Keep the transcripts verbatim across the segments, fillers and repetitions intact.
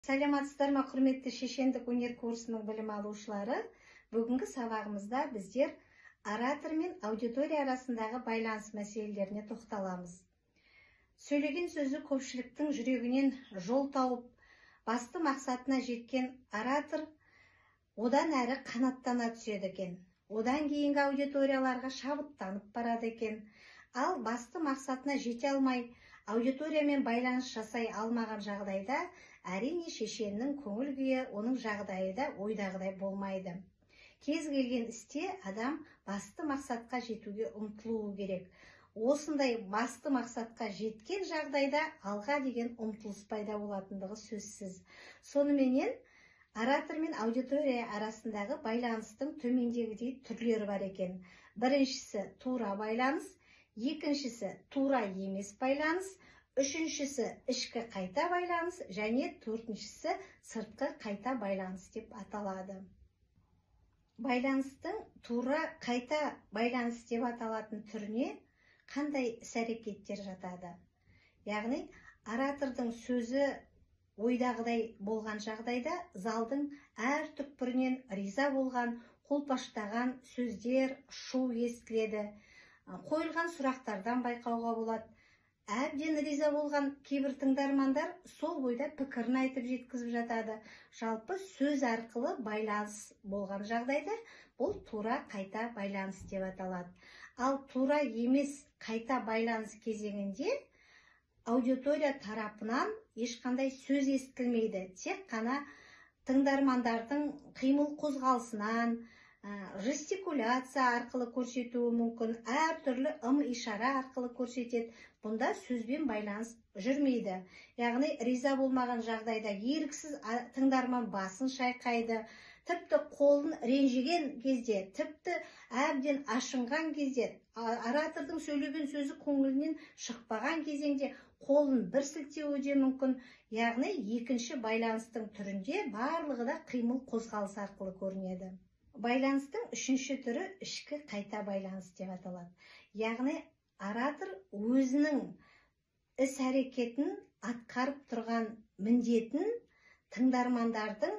Саламатсыздар ма, құрметті шешендік өнер курсының білім алушылары? Бүгінгі сабағымызда біздер оратор мен аудитория арасындағы байланыс мәселелеріне тоқталамыз. Сөйлеген сөзі көпшіліктің жүрегінен жол тауып, басты мақсатына жеткен оратор одан әрі қанаттана түседі екен. Одан кейінгі аудиторияларға шабыттанып барады екен. Ал басты мақсатына жете алмай, аудиториямен байланыс жасай алмаған жағдайда, әрине шешеннің көңіл күйі, оның жағдайы да ойдағыдай болмайды. Кез келген істе адам басты мақсатқа жетуге ұмтылуы керек. Осындай басты мақсатқа жеткен жағдайда алға деген ұмтылыс пайда болатындығы сөзсіз. Соныменен оратор мен аудитория арасындағы байланыстың төмендегідей түрлері бар екен. Біріншісі тура байланыс, екіншісі тура емес байланыс, үшіншісі ішкі қайта байланыс және төртіншісі сыртқы қайта байланыс деп аталады. Байланыстың тура қайта байланыс деп аталатын түріне қандай іс-әрекеттер жатады? Яғни, оратордың сөзі ойдағыдай болған жағдайда залдың әр түкпірінен риза болған, қолпаштаған сөздер, шу естіледі. Қойылған сұрақтардан байқауға болады. Әбден риза болған кейбір тыңдармандар сол бойда пікірін айтып жеткізіп жатады. Жалпы сөз арқылы байланыс болған жағдайда бұл тура қайта байланыс деп аталады. Ал тура емес қайта байланыс кезеңінде аудитория тарапынан ешқандай сөз естілмейді. Тек қана тыңдармандардың қимыл қозғалысынан, жестикуляция арқылы көрсетуі мүмкін, әртүрлі ым-ишара арқылы көрсетеді. Бұнда сөзбен байланыс жүрмейді. Яғни, риза болмаған жағдайда еріксіз тыңдарман басын шайқайды, тіпті қолын ренжіген кезде, тіпті әбден ашынған кезде, оратордың сөйлеген сөзі көңілінен шықпаған кезеңде қолын бір сілтеуі де мүмкін. Яғни, екінші байланыстың түрінде барлығы да қимыл қозғалыс арқылы көрінеді. Байланыстың үшінші түрі ішкі қайта байланыс деп аталады. Яғни, оратор өзінің іс-әрекетін атқарып тұрған міндетін тыңдармандардың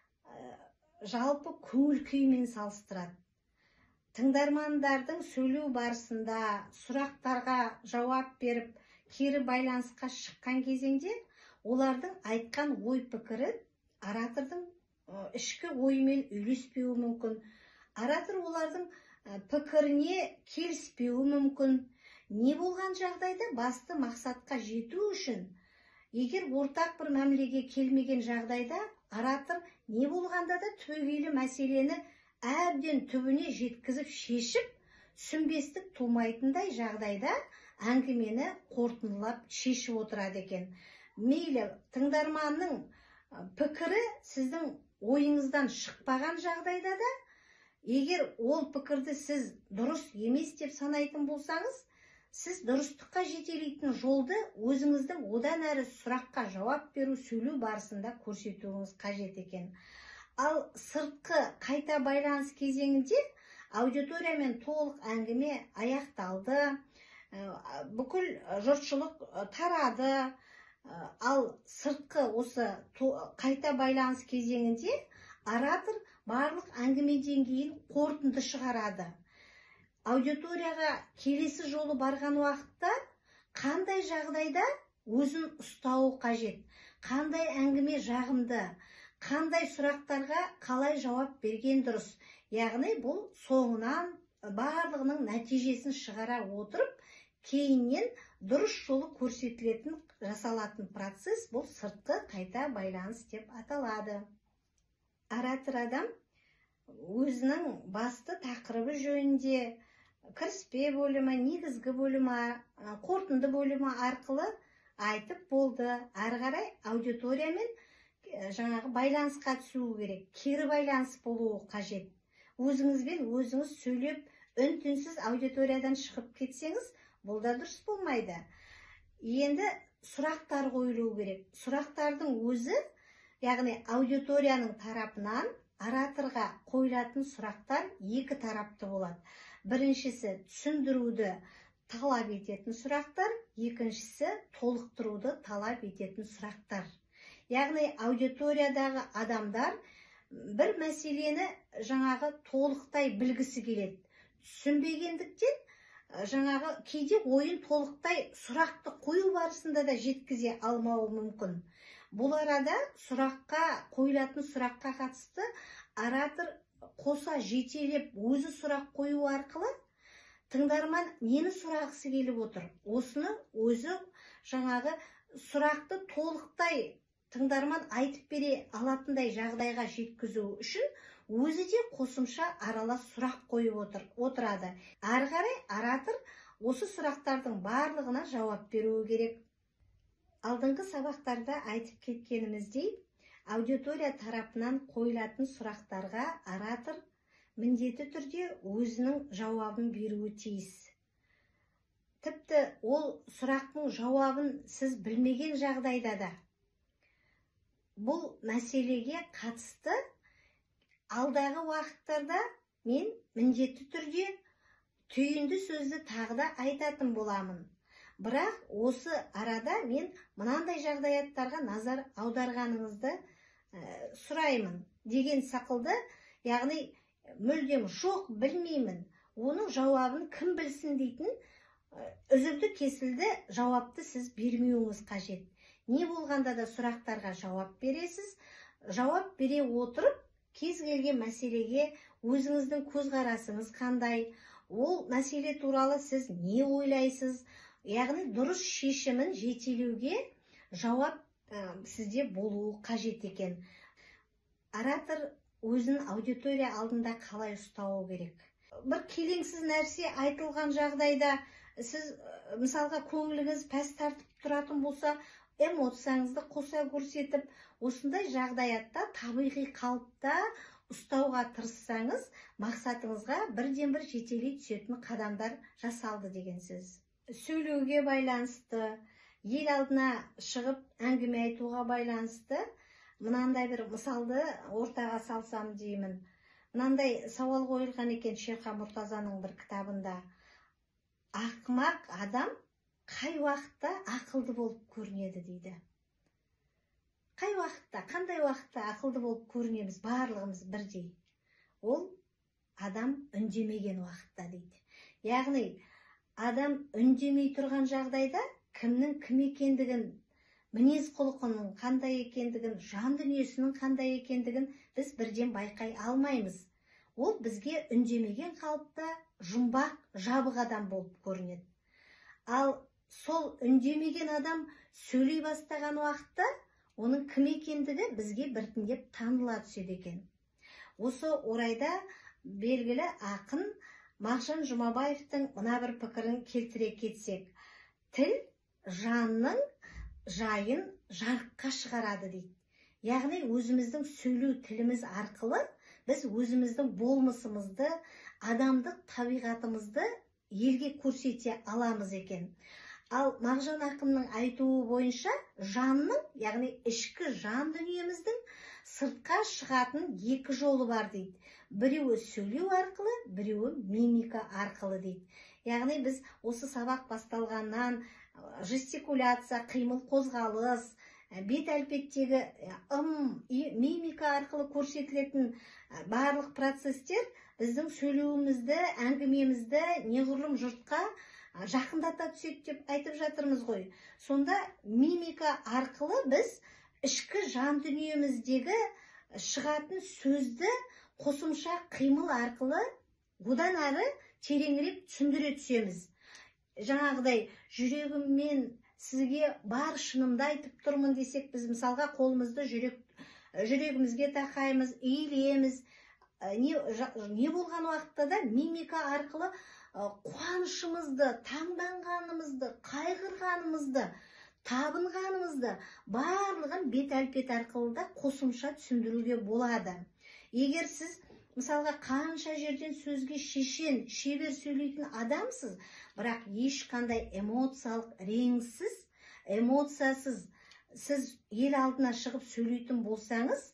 жалпы көңіл күйімен салыстырады. Тыңдармандардың сөйлеу барысында сұрақтарға жауап беріп, кері байланысқа шыққан кезеңде олардың айтқан ой пікірі оратордың ішкі ойымен үйлеспеуі мүмкін. Оратор олардың пікіріне келіспеуі мүмкін. Не болған жағдайда басты мақсатқа жету үшін, егер ортақ бір мәмілеге келмеген жағдайда, оратор не болғанда да түбегейлі мәселені әбден түбіне жеткізіп шешіп, түсінбестік тумайтындай жағдайда әңгімені қорытындылап шешіп отырады екен. Мейлі тыңдарманның пікірі сіздің ойыңыздан шықпаған жағдайда да, егер ол пікірді сіз дұрыс емес деп санайтын болсаңыз, сіз дұрыстыққа жетелейтін жолды өзіңіздің одан әрі сұраққа жауап беру сөйлеу барысында көрсетуіңіз қажет екен. Ал сыртқы қайта байланыс кезеңінде аудиториямен толық әңгіме аяқталды, бүкіл жұртшылық тарады. Ал сыртқы осы қайта байланыс кезеңінде оратор барлық әңгіме деңгейін қорытынды шығарады. Аудиторияға келесі жолы барған уақытта қандай жағдайда өзін ұстауы қажет, қандай әңгіме жағымды, қандай сұрақтарға қалай жауап берген дұрыс. Яғни бұл соңынан барлығының нәтижесін шығара отырып, кейіннен дұрыс жолы көрсетілетін жасалатын процесс бұл сыртқы қайта байланыс деп аталады. Оратор адам өзінің басты тақырыбы жөнінде кіріспе бөлімі, негізгі бөлімі, қорытынды бөлімі арқылы айтып болды. Әрі қарай аудиториямен жаңағы байланысқа түсуі керек, кері байланыс болуы қажет. Өзіңізбен өзіңіз сөйлеп, үн-түнсіз аудиториядан шығып кетсеңіз, бұл да дұрыс болмайды. Енді сұрақтар қойылуы керек. Сұрақтардың өзі, яғни аудиторияның тарапынан ораторға қойылатын сұрақтар екі тарапты болады. Біріншісі түсіндіруді талап ететін сұрақтар, екіншісі толықтыруды талап ететін сұрақтар. Яғни аудиториядағы адамдар бір мәселені жаңағы толықтай білгісі келеді. Түсінбегендіктен жаңағы кейде ойын толықтай сұрақты қою барысында да жеткізе алмауы мүмкін. Бұл арада сұраққа, қойылатын сұраққа қатысты оратор қоса жетелеп өзі сұрақ қою арқылы тыңдарман нені сұрағысы келіп отыр. Осыны өзі жаңағы сұрақты толықтай тыңдарман айтып бере алатындай жағдайға жеткізу үшін өзі де қосымша аралас сұрақ қойып отыр, отырады. Ары қарай оратор осы сұрақтардың барлығына жауап беруі керек. Алдыңғы сабақтарда айтып кеткеніміздей, аудитория тарапынан қойылатын сұрақтарға оратор міндетті түрде өзінің жауабын беруі тиіс. Тіпті ол сұрақтың жауабын сіз білмеген жағдайда да бұл мәселеге қатысты алдағы уақыттарда мен міндетті түрде түйінді сөзді тағы да айтатын боламын. Бірақ осы арада мен мынандай жағдаяттарға назар аударғаныңызды ә, сұраймын деген сақылды, яғни мүлдем жоқ, білмеймін, оның жауабын кім білсін дейтін үзілді кесілді жауапты сіз бермеуіңіз қажет. Не болғанда да сұрақтарға жауап бересіз. Жауап бере отырып, кез келген мәселеге өзіңіздің көзқарасыңыз қандай, ол мәселе туралы сіз не ойлайсыз, яғни дұрыс шешімін жетелеуге жауап ә, сізде болуы қажет екен. Оратор өзін аудитория алдында қалай ұстауы керек? Бір келеңсіз нәрсе айтылған жағдайда сіз мысалға көңіліңіз пәс тартып тұратын болса, эмоцияңызды қоса көрсетіп, осындай жағдаятта табиғи қалыпта ұстауға тырыссаңыз, мақсатыңызға бірден бір жетелей түсетін қадамдар жасалды деген сөз. Сөйлеуге байланысты, ел алдына шығып әңгіме айтуға байланысты мынандай бір мысалды ортаға салсам деймін. Мынандай сауал қойылған екен Шерхан Мұртазаның бір кітабында. Ақымақ адам қай уақытта ақылды болып көрінеді дейді. Қай уақытта, қандай уақытта ақылды болып көрінеміз барлығымыз бірдей? Ол адам үндемеген уақытта дейді. Яғни адам үндемей тұрған жағдайда кімнің кім екендігін, мінез құлқының қандай екендігін, жан дүниесінің қандай екендігін біз бірден байқай алмаймыз. Ол бізге үндемеген қалыпта жұмбақ, жабық адам болып көрінеді. Ал сол үндемеген адам сөйлей бастаған уақытта оның кім екендігі бізге біртіндеп таныла түседі екен. Осы орайда белгілі ақын Мағжан Жұмабаевтың мына бір пікірін келтіре кетсек, тіл жанның жайын жарыққа шығарады дейді. Яғни өзіміздің сөйлеу тіліміз арқылы біз өзіміздің болмысымызды, адамдық табиғатымызды елге көрсете аламыз екен. Ал Мағжан ақынның айтуы бойынша жанның, яғни ішкі жан дүниеміздің сыртқа шығатын екі жолы бар дейді. Біреуі сөйлеу арқылы, біреуі мимика арқылы дейді. Яғни біз осы сабақ басталғаннан жестикуляция, қимыл қозғалыс, бет әлпеттегі ым, мимика арқылы көрсетілетін барлық процестер біздің сөйлеуімізді, әңгімемізді неғұрлым жұртқа жақындата түседі деп айтып жатырмыз ғой. Сонда мимика арқылы біз ішкі жан дүниеміздегі шығатын сөзді қосымша қимыл арқылы одан әрі тереңірек түсіндіре түсеміз. Жаңағыдай жүрегіммен сізге бар шынымды айтып тұрмын десек, біз мысалға қолымызды жүрек, жүрегімізге тақаймыз, иілеміз. Не, не болған уақытта да мимика арқылы қуанышымызды, таңданғанымызды, қайғырғанымызды, табынғанымызды барлығын бет әлпет арқылы да қосымша түсіндіруге болады. Егер сіз мысалға қанша жерден сөзге шешен, шебер сөйлейтін адамсыз, бірақ ешқандай эмоциялық реңсіз, эмоциясыз сіз ел алдына шығып сөйлейтін болсаңыз,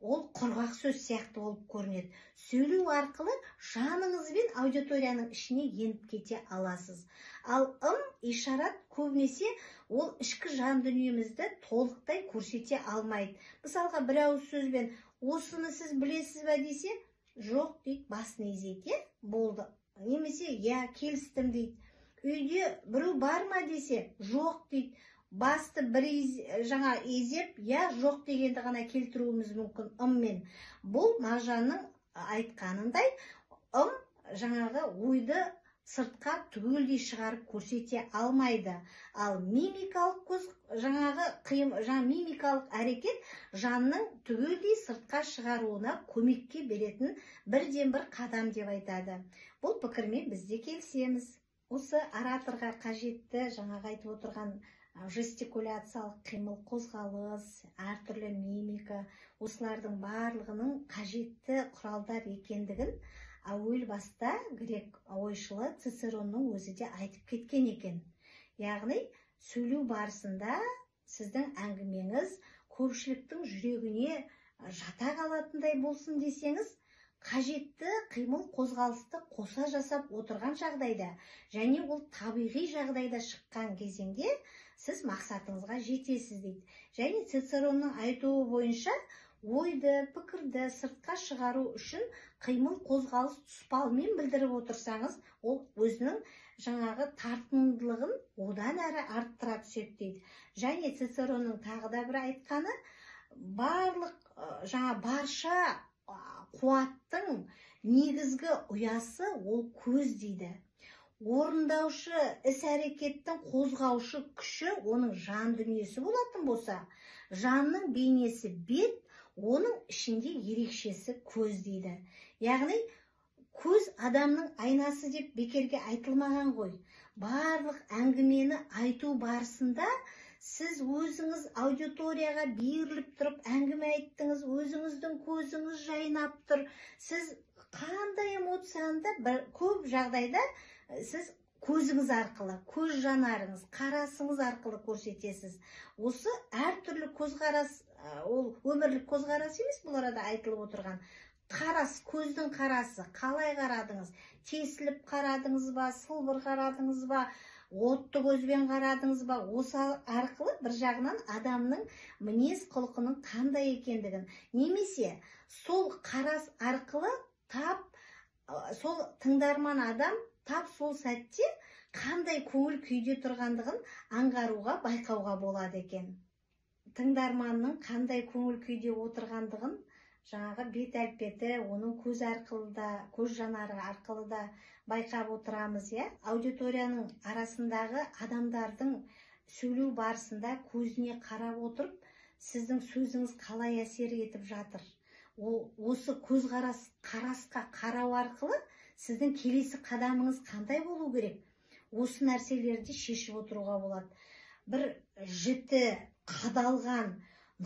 ол құрғақ сөз сияқты болып көрінеді. Сөйлеу арқылы жаныңыз бен аудиторияның ішіне еніп кете аласыз. Ал ым, ишарат көбінесе ол ішкі жан дүниемізді толықтай көрсете алмайды. Мысалға, бір ауыз сөзбен осыны сіз білесіз бе десе, жоқ дейді, басын изейді, болды. Немесе, я келістім дейді. Үйде біреу бар ма десе, жоқ дейді. Басты бір жаңа изеп, я жоқ дегенді ғана келтіруіміз мүмкін ыммен. Бұл Мағжанның айтқанындай, ым жаңағы ойды сыртқа түгелдей шығарып көрсете алмайды. Ал мимикалық көз жаңағы қиым, жаңа мимикалық әрекет жанның түгелдей сыртқа шығаруына көмекке беретін бірден бір қадам деп айтады. Бұл пікірмен біз де келісеміз. Осы ораторға қажетті жаңағы айтып отырған жестикуляциялық қимыл қозғалыс, әртүрлі мимика, осылардың барлығының қажетті құралдар екендігін әуел баста грек ойшылы Цицеронның өзі де айтып кеткен екен. Яғни, сөйлеу барысында сіздің әңгімеңіз көпшіліктің жүрегіне жата қалатындай болсын десеңіз, қажетті қимыл қозғалысты қоса жасап отырған жағдайда, және ол табиғи жағдайда шыққан кезеңде сіз мақсатыңызға жетесіз дейді. Және Цицеронның айтуы бойынша, ойды, пікірді сыртқа шығару үшін қимыл қозғалыс тұспалмен білдіріп отырсаңыз, ол өзінің жаңағы тартымдылығын одан әрі арттыра түседі дейді. Және Цицеронның тағы да бір айтқаны, барлық жаңа барша қуаттың негізгі ұясы ол көз дейді. Орындаушы іс-әрекеттің қозғаушы күші оның жан дүниесі болатын болса, жанның бейнесі бет, оның ішінде ерекшесі көз дейді. Яғни, көз адамның айнасы деп бекерге айтылмаған ғой. Барлық әңгімені айту барысында сіз өзіңіз аудиторияға беріліп тұрып әңгіме айттыңыз, өзіңіздің көзіңіз жайнап тұр. Сіз қандай эмоцияны да көп жағдайда сіз көзіңіз арқылы, көз жанарыңыз, қарасыңыз арқылы көрсетесіз. Осы әртүрлі көзқарас, ол өмірлік көзқарас емес, бұл арада айтылып отырған. Қарас, көздің қарасы, қалай қарадыңыз? Тесіліп қарадыңыз ба, сылбыр қарадыңыз ба, отты көзбен қарадыңыз ба? Осы арқылы бір жағынан адамның мінез құлқының қандай екендігін, немесе сол қарас арқылы тап, сол тыңдарман адам тап сол сәтте қандай көңіл күйде тұрғандығын аңғаруға, байқауға болады екен. Тыңдарманның қандай көңіл күйде отырғандығын жаңағы бет әлпеті, оның көз арқылы да, көз жанары арқылы да байқап отырамыз, иә? Аудиторияның арасындағы адамдардың сөйлеу барысында көзіне қарап отырып, сіздің сөзіңіз қалай әсер етіп жатыр? Ол осы көзқарас, қарасқа қарау арқылы сіздің келесі қадамыңыз қандай болу керек? Осы нәрселерді шешіп отыруға болады. Бір жіті, қадалған,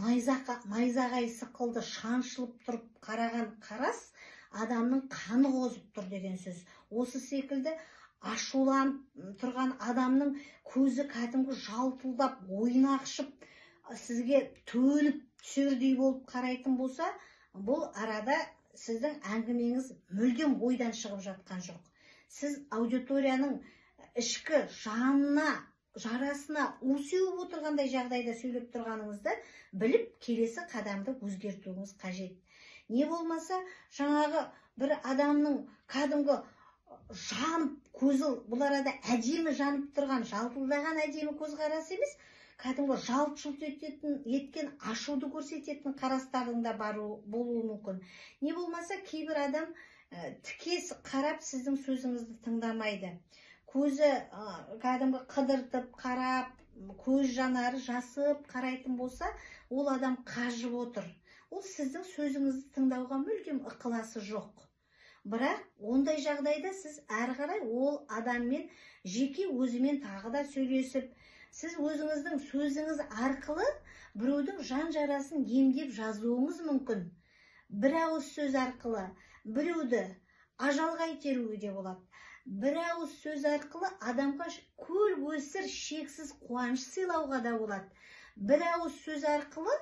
найзағай сықылды шаншылып тұрып қараған қарас адамның қаны қозып тұр деген сөз. Осы секілді ашуланып тұрған адамның көзі кәдімгі жалтылдап, ойнақшып, сізге төніп түсердей болып қарайтын болса, бұл арада сіздің әңгімеңіз мүлдем ойдан шығып жатқан жоқ. Сіз аудиторияның ішкі жанына, жарасына у сеуіп отырғандай жағдайда сөйлеп тұрғаныңызды біліп, келесі қадамды өзгертуіңіз қажет. Не болмаса, жаңағы бір адамның кәдімгі жанып көзі, бұл арада әдемі жанып тұрған, жалтылдаған әдемі көзқарас емес, кәдімгі жалт-жұлт еткен, ашуды көрсететін қарастардың да болуы мүмкін. Не болмаса, кейбір адам тікес қарап сіздің сөзіңізді тыңдамайды. Көзі кәдімгі қыдыртып қарап, көз жанары жасып қарайтын болса, ол адам қажып отыр. Ол сіздің сөзіңізді тыңдауға мүлдем ықыласы жоқ. Бірақ ондай жағдайда сіз әрі қарай ол адаммен жеке өзімен тағы да сөйлесіп, сіз өзіңіздің сөзіңіз арқылы біреудің жан жарасын емдеп жазуыңыз мүмкін. Бір ауыз сөз арқылы біреуді ажалға итеруге де болады. Бір ауыз сөз арқылы адамға көл көсір шексіз қуаныш сыйлауға да болады. Бір ауыз сөз арқылы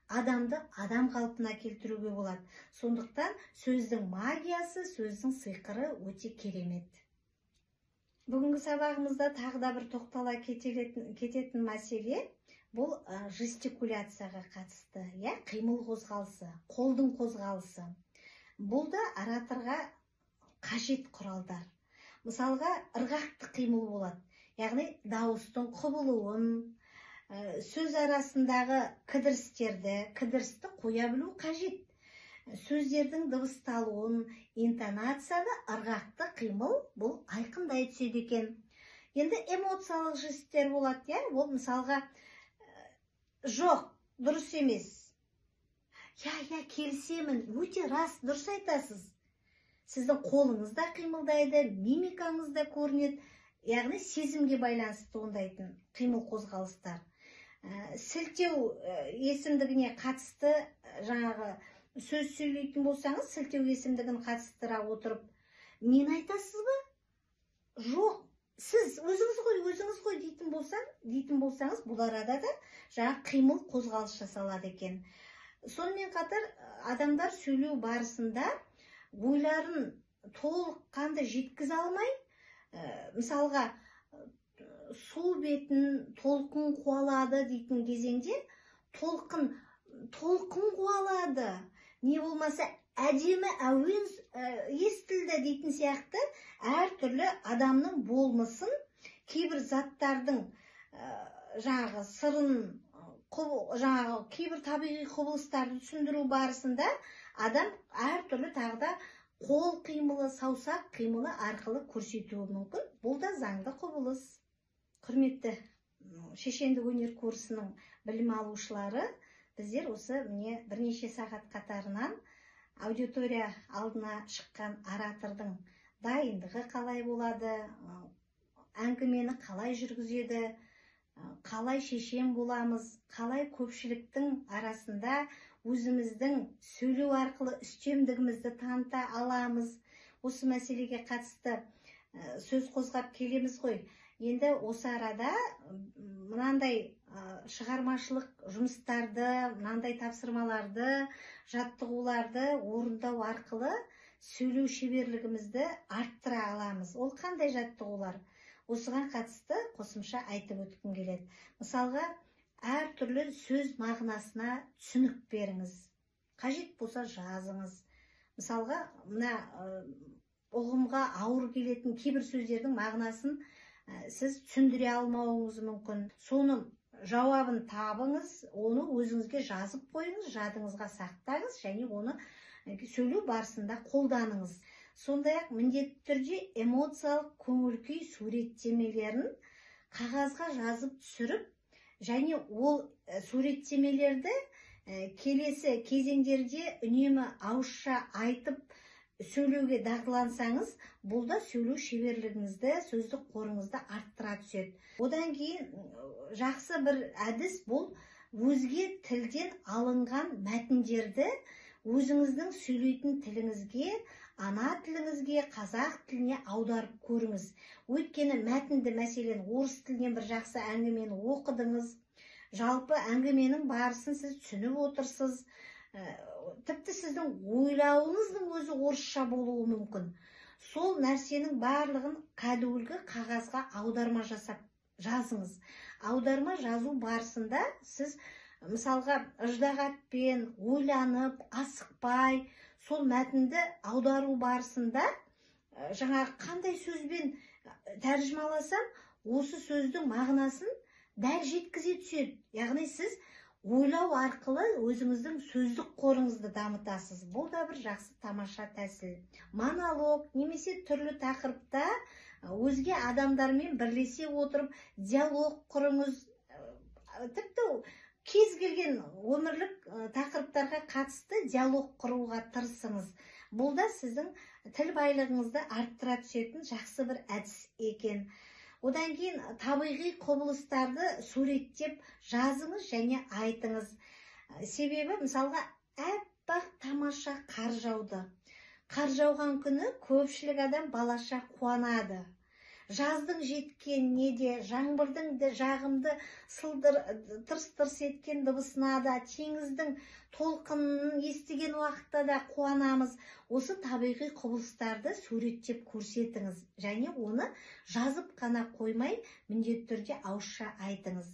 адамды адам қалпына келтіруге болады. Сондықтан сөздің магиясы, сөздің сиқыры өте керемет. Бүгінгі сабағымызда тағы да бір тоқтала кететін, кететін мәселе бұл жестикуляцияға қатысты, я, қимыл қозғалысы, қолдың қозғалысы. Бұл да ораторға қажет құралдар. Мысалға, ырғақты қимыл болады. Яғни дауыстың құбылуын, сөз арасындағы кідірістерді, кідірісті қоя білу қажет. Сөздердің дыбысталуын, интонацияны ырғақты қимыл бұл айқындай түседі екен. Енді эмоциялық жесттер болады, я? Ол мысалға жоқ, дұрыс емес. Я, я, келісемін, өте рас, дұрыс айтасыз. Сіздің қолыңыз да қимылдайды, мимикаңыз да көрінеді. Яғни сезімге байланысты туындайтын қимыл қозғалыстар. Сілтеу есімдігіне қатысты жаңағы сөз сөйлейтін болсаңыз, сілтеу есімдігін қатыстыра отырып, мен айтасыз ба? Жоқ, сіз өзіңіз ғой, өзіңіз ғой дейтін болсаң, дейтін болсаңыз, бұл арада да жаңа қимыл қозғалыс жасалады екен. Сонымен қатар адамдар сөйлеу барысында ойларын толыққанды жеткізе алмай, мысалға су бетін толқын қуалады дейтін кезеңде толқын толқын қуалады, не болмаса әдемі әуен естілді дейтін сияқты әртүрлі адамның болмысын, кейбір заттардың жаңағы сырын, жаңағы кейбір табиғи құбылыстарды түсіндіру барысында адам әртүрлі тағда қол қимылы, саусақ қимылы арқылы көрсетуі мүмкін. Бұл да заңды құбылыс. Құрметті шешендік өнер курсының білім алушылары, біздер осы міне бірнеше сағат қатарынан аудитория алдына шыққан оратордың дайындығы қалай болады, әңгімені қалай жүргізеді, қалай шешен боламыз, қалай көпшіліктің арасында өзіміздің сөйлеу арқылы үстемдігімізді таныта аламыз. Осы мәселеге қатысты сөз қозғап келеміз ғой. Енді осы арада мынандай шығармашылық жұмыстарды, мынандай тапсырмаларды, жаттығуларды орындау арқылы сөйлеу шеберлігімізді арттыра аламыз. Ол қандай жаттығулар? Осыған қатысты қосымша айтып өткім келеді. Мысалға, әртүрлі сөз мағынасына түсінік беріңіз. Қажет болса жазыңыз. Мысалға, мына ұғымға ауыр келетін кейбір сөздердің мағынасын сіз түсіндіре алмауыңыз мүмкін. Соның жауабын табыңыз, оны өзіңізге жазып қойыңыз, жадыңызға сақтаңыз, және оны сөйлеу барысында қолданыңыз. Сондай-ақ міндетті түрде эмоциялық көңіл-күй суреттемелерін қағазға жазып түсіріп, және ол суреттемелерді келесі кезеңдерде үнемі ауызша айтып сөйлеуге дағдылансаңыз, бұл да сөйлеу шеберлігіңізді, сөздік қорыңызды арттыра түседі. Одан кейін жақсы бір әдіс бұл өзге тілден алынған мәтіндерді өзіңіздің сөйлейтін тіліңізге, ана тіліңізге, қазақ тіліне аударып көріңіз. Өйткені мәтінді, мәселен, орыс тілінен бір жақсы әңгімені оқыдыңыз, жалпы әңгіменің барысын сіз түсініп отырсыз, тіпті сіздің ойлауыңыздың өзі орысша болуы мүмкін. Сол нәрсенің барлығын кәдуілгі қағазға аударма жасап жазыңыз. Аударма жазу барысында сіз мысалға ыждағатпен ойланып, асықпай, сол мәтінді аудару барысында жаңағы қандай сөзбен тәржімаласам, осы сөздің мағынасын дәл жеткізе түседі. Яғни сіз ойлау арқылы өзіңіздің сөздік қорыңызды дамытасыз. Бұл да бір жақсы тамаша тәсіл. Монолог немесе түрлі тақырыпта өзге адамдармен бірлесе отырып диалог құрыңыз. Тіпті кез келген өмірлік тақырыптарға қатысты диалог құруға тырысыңыз. Бұл да сіздің тіл байлығыңызды арттыра түсетін жақсы бір әдіс екен. Одан кейін табиғи құбылыстарды суреттеп жазыңыз және айтыңыз. Себебі, мысалға, әппақ тамаша қар жауды. Қар жауған күні көпшілік адам балаша қуанады. жаздың жеткеніне де, жаңбырдың да жағымды сылдыр тырс-тырс еткен дыбысына да, теңіздің толқынын естіген уақытта да қуанамыз. Осы табиғи құбылыстарды суреттеп көрсетіңіз, және оны жазып қана қоймай, міндетті түрде ауызша айтыңыз.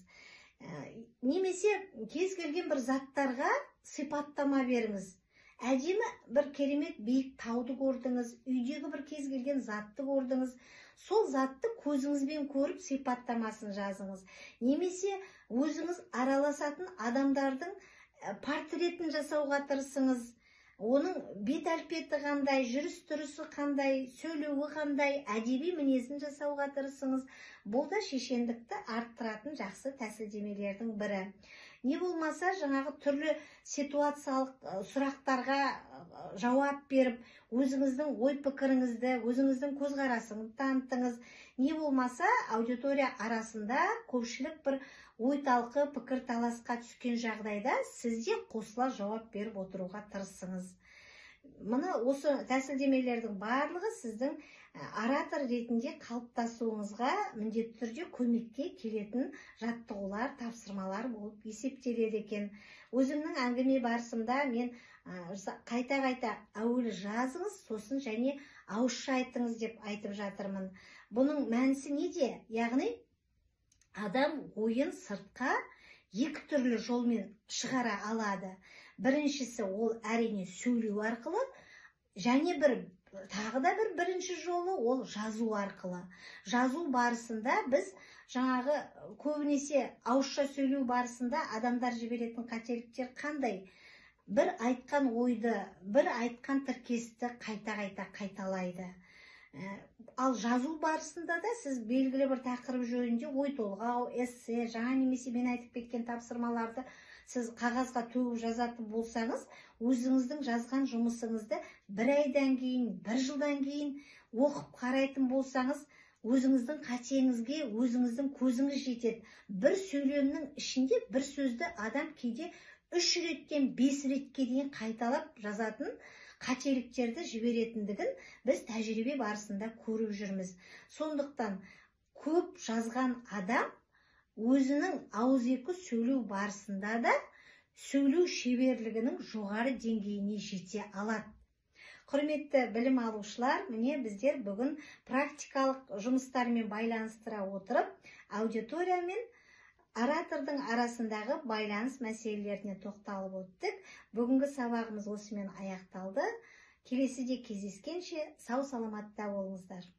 Немесе кез келген бір заттарға сипаттама беріңіз. Әдемі бір керемет биік тауды көрдіңіз, үйдегі бір кез келген затты көрдіңіз. Сол затты көзіңізбен көріп сипаттамасын жазыңыз. Немесе өзіңіз араласатын адамдардың портретін жасауға тырысыңыз. Оның бет әлпеті қандай, жүріс-тұрысы қандай, сөйлеуі қандай, әдеби мінезін жасауға тырысыңыз. Бұл да шешендікті арттыратын жақсы тәсілдемелердің бірі. Не болмаса, жаңағы түрлі ситуациялық сұрақтарға жауап беріп, өзіңіздің ой пікіріңізді, өзіңіздің көзқарасыңызды танытыңыз. Не болмаса, аудитория арасында көпшілік бір ой талқы, пікір таласқа түскен жағдайда сізде қосыла жауап беріп отыруға тырысыңыз. Мұны осы тәсілдемелердің барлығы сіздің оратор ретінде қалыптасуыңызға міндетті түрде көмекке келетін жаттығулар, тапсырмалар болып есептеледі екен. Өзімнің әңгіме барысында мен қайта-қайта әуелі жазыңыз, сосын және ауызша айтыңыз деп айтып жатырмын. Бұның мәнісі неде? Яғни адам ойын сыртқа екі түрлі жолмен шығара алады. Біріншісі ол әрине сөйлеу арқылы, және бір тағы да бір бірінші жолы ол жазу арқылы. Жазу барысында біз жаңағы көбінесе ауызша сөйлеу барысында адамдар жіберетін қателіктер қандай? Бір айтқан ойды, бір айтқан тіркесті қайта-қайта қайталайды. Ал жазу барысында да сіз белгілі бір тақырып жөнінде ой толғау, эссе, жаңа немесе мен айтып кеткен тапсырмаларды сіз қағазға төгіп жазатын болсаңыз, өзіңіздің жазған жұмысыңызды бір айдан кейін, бір жылдан кейін оқып қарайтын болсаңыз, өзіңіздің қатеңізге, өзіңіздің көзіңіз жетеді. Бір сөйлемнің ішінде бір сөзді адам кейде үш реттен бес ретке дейін қайталап жазатын қателіктерді жіберетіндігін біз тәжірибе барысында көріп жүрміз. Сондықтан көп жазған адам өзінің ауызекі сөйлеу барысында да сөйлеу шеберлігінің жоғары деңгейіне жете алады. Құрметті білім алушылар, міне біздер бүгін практикалық жұмыстармен байланыстыра отырып, аудитория мен оратордың арасындағы байланыс мәселелеріне тоқталып өттік. Бүгінгі сабағымыз осымен аяқталды. Келесіде кездескенше сау саламатта болыңыздар.